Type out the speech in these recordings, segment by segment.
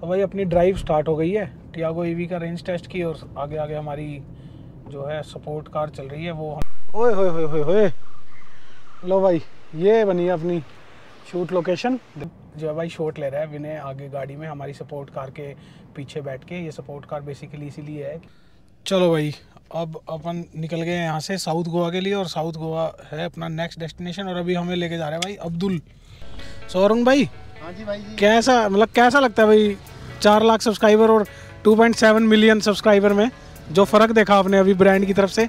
तो भाई अपनी ड्राइव स्टार्ट हो गई है। टियागो ईवी का रेंज टेस्ट की और आगे आगे हमारी जो है सपोर्ट कार चल रही है वो ओए होए होए होए होए। लो भाई ये बनी है अपनी शूट लोकेशन। जो है भाई शॉट ले रहा है विनय आगे गाड़ी में हमारी सपोर्ट कार के पीछे बैठ के। ये सपोर्ट कार बेसिकली इसीलिए है। चलो भाई अब अपन निकल गए यहाँ से साउथ गोवा के लिए और साउथ गोवा है अपना नेक्स्ट डेस्टिनेशन। और अभी हमें लेके जा रहे हैं भाई अब्दुल। सौरंग भाई, हाँ जी भाई जी। कैसा लगता है भाई 4 लाख सब्सक्राइबर और 2.7 मिलियन सब्सक्राइबर में जो फ़र्क देखा आपने अभी ब्रांड की तरफ से?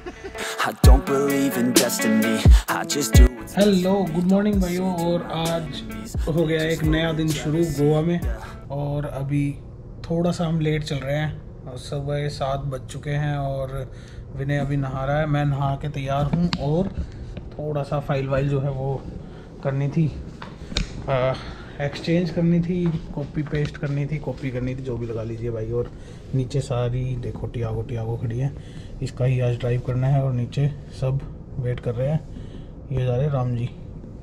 हेलो गुड मॉर्निंग भाइयों। और आज हो गया एक नया दिन शुरू गोवा में और अभी थोड़ा सा हम लेट चल रहे हैं और सुबह 7 बज चुके हैं और विनय अभी नहा रहा है। मैं नहा के तैयार हूँ और थोड़ा सा फाइल वाइल जो है वो करनी थी, एक्सचेंज करनी थी, कॉपी पेस्ट करनी थी, कॉपी करनी थी, जो भी लगा लीजिए भाई। और नीचे सारी देखो टियागो खड़ी है, इसका ही आज ड्राइव करना है। और नीचे सब वेट कर रहे हैं, ये जा रहे हैं राम जी।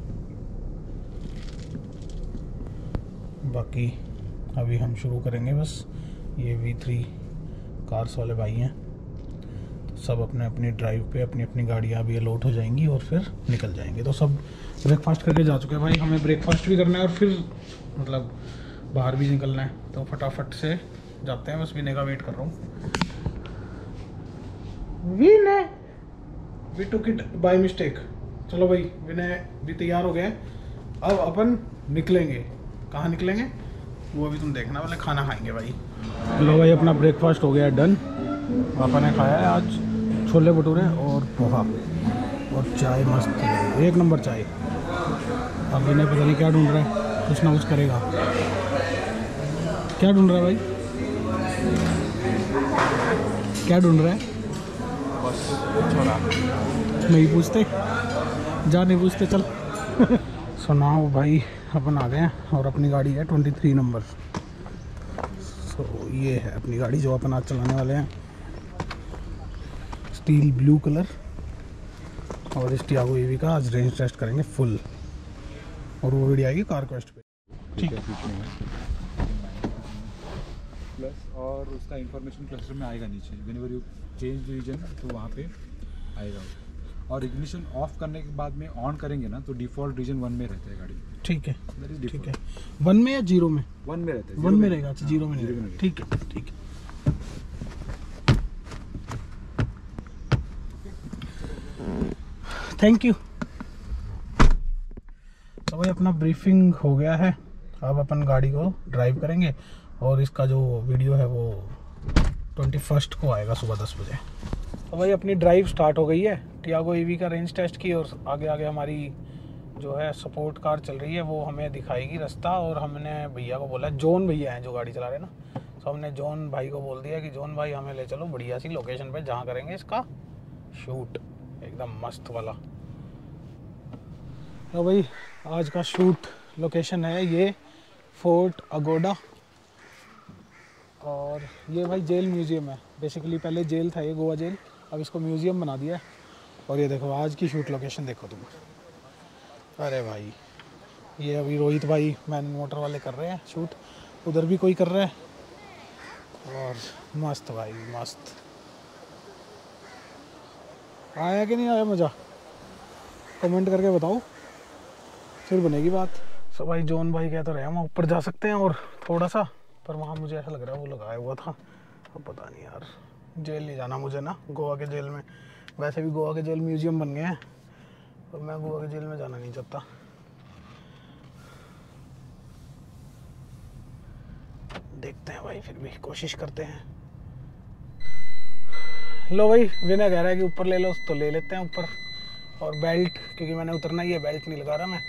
बाकी अभी हम शुरू करेंगे बस। ये V3 कार्स वाले भाई हैं तो सब अपने अपनी ड्राइव पे अपनी अपनी गाड़ियाँ अभी लोड हो जाएंगी और फिर निकल जाएंगे। तो सब ब्रेकफास्ट करके जा चुके हैं भाई। हमें ब्रेकफास्ट भी करना है और फिर मतलब बाहर भी निकलना है तो फटाफट से जाते हैं। बस विनय का वेट कर रहा हूँ। Vinay we took it by mistake. चलो भाई विनय भी तैयार हो गए। अब अपन निकलेंगे। कहाँ निकलेंगे वो अभी तुम देखना, वाले खाना खाएंगे भाई। लो भाई अपना ब्रेकफास्ट हो गया डन। पापा ने खाया है आज छोले भटूरे और पोहा और चाय मस्त है, 1 नंबर चाय। अब विनय पता नहीं क्या ढूंढ रहा है, कुछ ना कुछ करेगा। क्या ढूंढ रहा है भाई? क्या ढूंढ रहा है? बस छोड़ा नहीं पूछते, जा नहीं पूछते चल। सुनाओ भाई अपन आ गए हैं और अपनी गाड़ी है 23 नंबर। सो ये है अपनी गाड़ी जो अपन आज चलाने वाले हैं, स्टील ब्लू कलर। और इस टियागो ईवी का आज रेंज टेस्ट करेंगे फुल और वो वीडियो आएगी कार क्वेस्ट पे। ठीक है प्लस और उसका इंफॉर्मेशन क्लस्टर में आएगा नीचे। व्हेनेवर यू चेंज रीजन तो वहाँ पे आएगा। और इग्निशन ऑफ करने के बाद में ऑन करेंगे ना तो डिफ़ॉल्ट रीजन 1 में रहता है गाड़ी। ठीक है ठीक है। 1 में या 0 में? 1 में रहता है। 1 में रहेगा, 0 में नहीं रहेगा। ठीक है ठीक है। Thank you. तो भाई अपना ब्रीफिंग हो गया है। अब अपन गाड़ी को ड्राइव करेंगे और इसका जो वीडियो है वो 21 को आएगा सुबह 10 बजे। तो भाई अपनी ड्राइव स्टार्ट हो गई है। टियागो ईवी का रेंज टेस्ट की और आगे आगे हमारी जो है सपोर्ट कार चल रही है वो हमें दिखाएगी रास्ता। और हमने भैया को बोला, जॉन भैया हैं जो गाड़ी चला रहे हैं ना, तो हमने जॉन भाई को बोल दिया कि जॉन भाई हमें ले चलो बढ़िया सी लोकेशन पे जहाँ करेंगे इसका शूट एकदम मस्त वाला। तो भाई आज का शूट लोकेशन है ये फोर्ट अगोडा। और ये भाई जेल म्यूज़ियम है। बेसिकली पहले जेल था ये, गोवा जेल, अब इसको म्यूज़ियम बना दिया है। और ये देखो आज की शूट लोकेशन देखो तुम। अरे भाई ये अभी रोहित भाई मैन मोटर वाले कर रहे हैं शूट, उधर भी कोई कर रहा है। और मस्त भाई मस्त। आया कि नहीं आया मज़ा? कमेंट करके बताओ फिर बनेगी बात। सो भाई जॉन भाई कह तो रहे हम ऊपर जा सकते हैं और थोड़ा सा, पर वहाँ मुझे ऐसा लग रहा है वो लगाया हुआ था। अब पता नहीं यार, जेल नहीं जाना मुझे ना, गोवा के जेल में। वैसे भी गोवा के जेल म्यूज़ियम बन गए हैं और मैं गोवा के जेल में जाना नहीं चाहता। देखते हैं भाई, फिर भी कोशिश करते हैं। लो भाई विनय कह रहा है कि ऊपर ले लो तो ले लेते हैं ऊपर। और बेल्ट, क्योंकि मैंने उतरना ही है, बेल्ट नहीं लगा रहा मैं।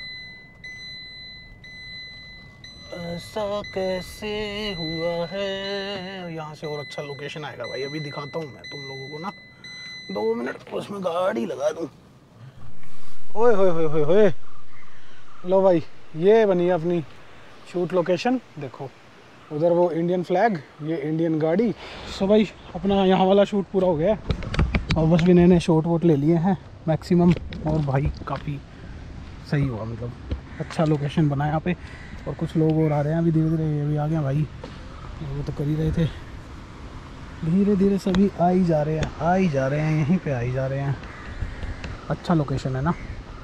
ऐसा कैसे हुआ है। यहाँ से और अच्छा लोकेशन आएगा भाई, अभी दिखाता हूँ मैं तुम लोगों को ना। 2 मिनट उसमें गाड़ी लगा दूँ। ओए होए होए होए होए। लो भाई ये बनी है अपनी शूट लोकेशन। देखो उधर वो इंडियन फ्लैग, ये इंडियन गाड़ी। सो भाई अपना यहाँ वाला शूट पूरा हो गया और बस भी नए शॉट वोट ले लिए हैं मैक्सिमम। और भाई काफ़ी सही हुआ, मतलब अच्छा लोकेशन बना है यहाँ पे। और कुछ लोग और आ रहे हैं अभी धीरे धीरे, ये भी आ गए भाई। वो तो कर ही रहे थे। धीरे धीरे सभी आ ही जा रहे हैं, यहीं पे आ ही जा रहे हैं। अच्छा लोकेशन है ना।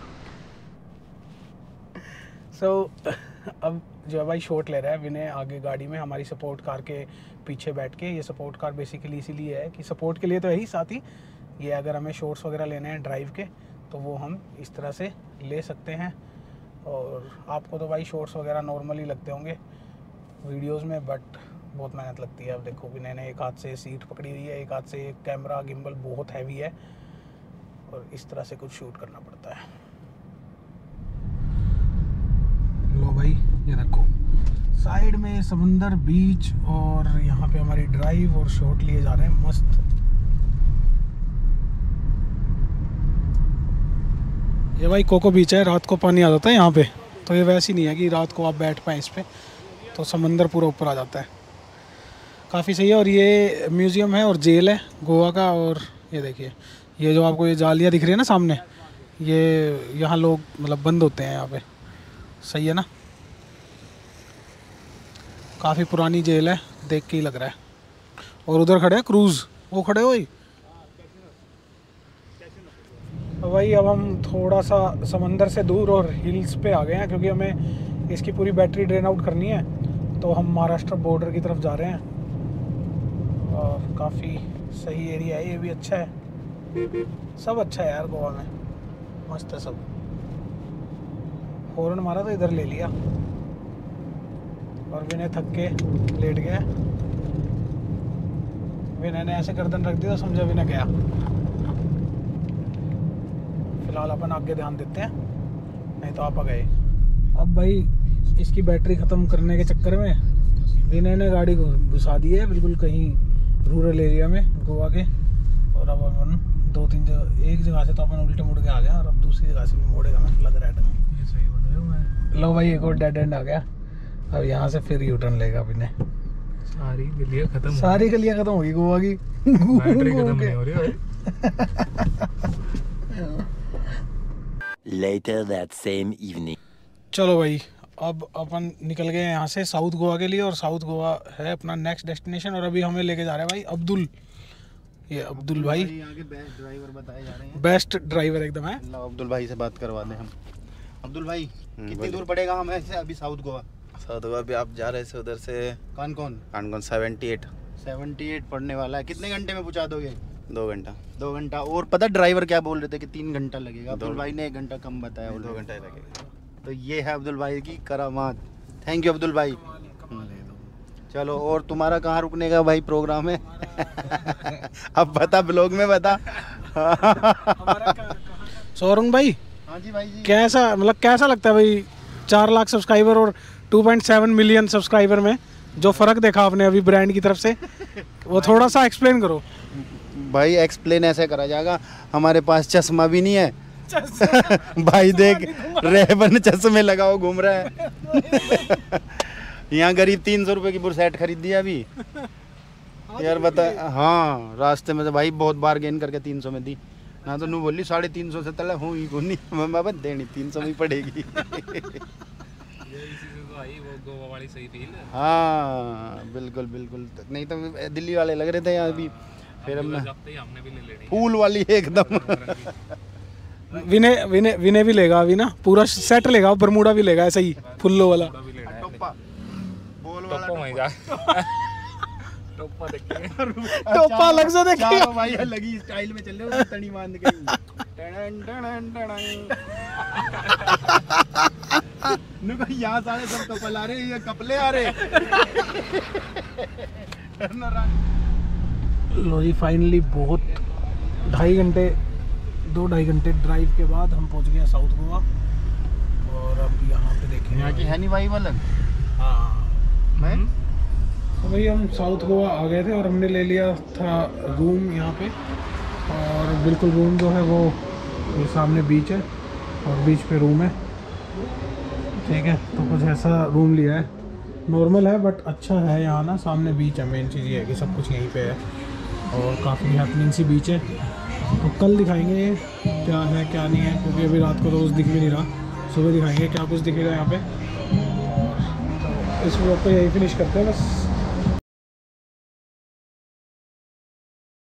अब जो है भाई शॉट ले रहा है विनय आगे गाड़ी में हमारी सपोर्ट कार के पीछे बैठ के। ये सपोर्ट कार बेसिकली इसीलिए है कि सपोर्ट के लिए तो है ही, साथ ही ये अगर हमें शॉट्स वगैरह लेने हैं ड्राइव के तो वो हम इस तरह से ले सकते हैं। और आपको तो भाई शॉट्स वगैरह नॉर्मली लगते होंगे वीडियोस में, बट बहुत मेहनत लगती है। अब देखो विनय ने एक हाथ से सीट पकड़ी हुई है, एक हाथ से कैमरा गिम्बल बहुत हैवी है और इस तरह से कुछ शूट करना पड़ता है। लो भाई ये देखो साइड में समुंदर, बीच और यहाँ पे हमारी ड्राइव और शॉट लिए जा रहे हैं मस्त। ये भाई कोको बीच है, रात को पानी आ जाता है यहाँ पे, तो ये वैसे ही नहीं है कि रात को आप बैठ पाएँ इस पे, तो समंदर पूरा ऊपर आ जाता है। काफ़ी सही है। और ये म्यूज़ियम है और जेल है गोवा का। और ये देखिए ये जो आपको ये जालियाँ दिख रही है ना सामने, ये यहाँ लोग मतलब बंद होते हैं यहाँ पे। सही है ना, काफ़ी पुरानी जेल है, देख के ही लग रहा है। और उधर खड़े हैं क्रूज़, वो खड़े हो भाई। अब हम थोड़ा सा समंदर से दूर और हिल्स पे आ गए हैं क्योंकि हमें इसकी पूरी बैटरी ड्रेन आउट करनी है, तो हम महाराष्ट्र बॉर्डर की तरफ जा रहे हैं। और काफ़ी सही एरिया है, ये भी अच्छा है, सब अच्छा है यार गोवा में, मस्त है सब। हॉर्न मारा तो इधर ले लिया और विनय थक के लेट गया। विनय ने ऐसे गर्दन रख दी तो समझा विनय गया। फिलहाल अपन आगे ध्यान देते हैं, नहीं तो आप आ गए। अब भाई इसकी बैटरी ख़त्म करने के चक्कर में विनय ने गाड़ी घुसा दी है बिल्कुल कहीं रूरल एरिया में गोवा के। और अब अपन 2-3 जगह, एक जगह से तो अपन उल्टे मुड़ के आ गया और अब दूसरी जगह से भी मोड़ेगा, मैं लग रहा है। ये सही बताया। लो भाई एक और डेड एंड आ गया। अब यहाँ से फिर यू टर्न लेगा विनय। सारी गलियाँ खत्म होगी गोवा की। बैटरी खत्म नहीं हो रही भाई। Later that same evening. चलो भाई अब अपन निकल गए यहाँ से साउथ गोवा के लिए, और साउथ गोवा है अपना नेक्स्ट डेस्टिनेशन। और अभी हमें लेके जा रहे हैं भाई अब्दुल। ये अब्दुल भाई आगे बेस्ट ड्राइवर बताए जा रहे हैं। बेस्ट ड्राइवर एकदम है। अब्दुल भाई से बात करवा दें हम। अब्दुल भाई कितनी दूर पड़ेगा हमें से अभी साउथ गोवा? साउथ गोवा भी आप जा रहे थे उधर से कौन कौन 78 पड़ने वाला है। कितने घंटे में पहुंचा दोगे? 2 घंटा 2 घंटा। और पता ड्राइवर क्या बोल रहे थे कि 3 घंटा लगेगा, अब्दुल भाई ने 1 घंटा कम बताया। 2 घंटा ही लगेगा। तो ये है अब्दुल भाई की करामात। थैंक यू अब्दुल भाई। चलो और तुम्हारा कहाँ रुकने का भाई प्रोग्राम है? अब बता, ब्लॉग में बता। सौरंग भाई, हाँ जी भाई जी, कैसा लगता है भाई 4 लाख सब्सक्राइबर और 2.7 मिलियन सब्सक्राइबर में जो फ़र्क देखा आपने अभी ब्रांड की तरफ से, वो थोड़ा सा एक्सप्लेन करो भाई। एक्सप्लेन ऐसे करा जाएगा, हमारे पास चश्मा भी नहीं है। भाई देख रेबन चश्मे लगाओ घूम रहा है। यहाँ गरीब 300 रुपए की बुरसेट खरीद दिया अभी यार, बता। हाँ रास्ते में से भाई बहुत बार गेन करके 300 में दी ना, तो नू बोली 350 से तले हूँ ही कोनी बाबा देनी 300 में पड़ेगी। हाँ बिल्कुल बिल्कुल, नहीं तो दिल्ली वाले लग रहे थे यहाँ अभी। फिर हमने भी ले लेनी फूल वाली एकदम। विनय भी लेगा अभी ना, पूरा सेट लेगा, बरमूडा भी लेगा ऐसा ही फुल्लो वाला। टोपा अलग से देखिए भाई, लगी स्टाइल में चल रहे हो, तनी बांध के टणन टणन टणन। यहाँ सारे सब टोपा ला रहे, ये कपले आ रहे। लो जी फाइनली बहुत 2-2.5 घंटे ड्राइव के बाद हम पहुंच गए साउथ गोवा। और अब यहाँ पे देखें, यहाँ की है नहीं भाई वालन। हाँ मैं तो भाई हम साउथ गोवा आ गए थे और हमने ले लिया था रूम यहाँ पे। और बिल्कुल रूम जो है वो ये सामने बीच है और बीच पे रूम है, ठीक है। तो कुछ ऐसा रूम लिया है, नॉर्मल है बट अच्छा है यहाँ ना, सामने बीच है। मेन चीज़ ये है कि सब कुछ यहीं पे है और काफ़ी हैपनिंग सी बीच है। तो कल दिखाएंगे क्या है क्या नहीं है, क्योंकि अभी रात को तो कुछ दिख भी नहीं रहा। सुबह दिखाएंगे क्या कुछ दिखेगा यहाँ पे। तो इस व्लॉग को यही फिनिश करते हैं बस।